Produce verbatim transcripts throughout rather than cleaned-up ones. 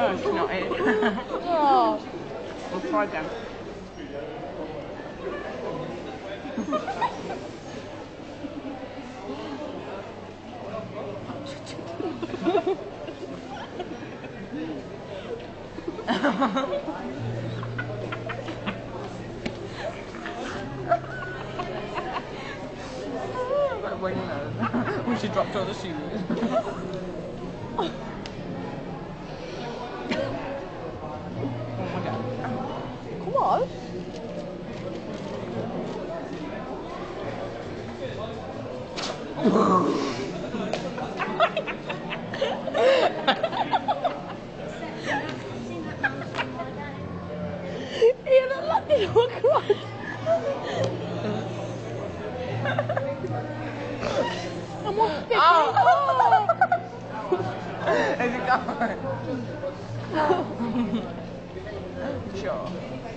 No, it's not it. Oh. We'll try again. Like when you know, when she dropped all the shoes. Oh my god. Come on. Ian, I'm not going to across. I'm on sticky. Oh. Is it going? Sure.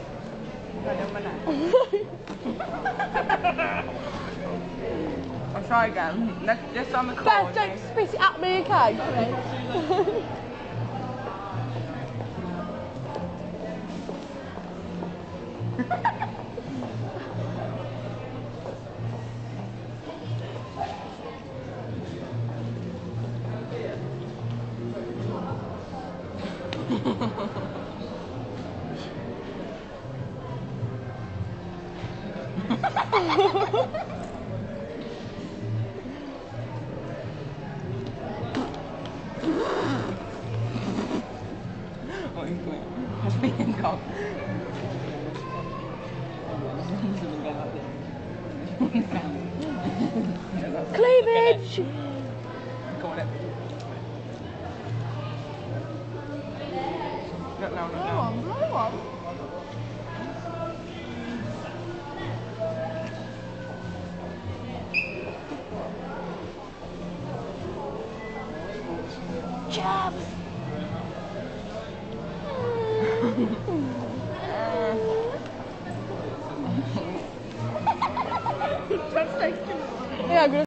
I'll try again. Let's just on the call. Beth, don't spit it at me, okay? What are you doing? Has been gone. Cleavage! Go on it. No, no, no, Blow no. on, blow on. Jab! Yeah, I'm gonna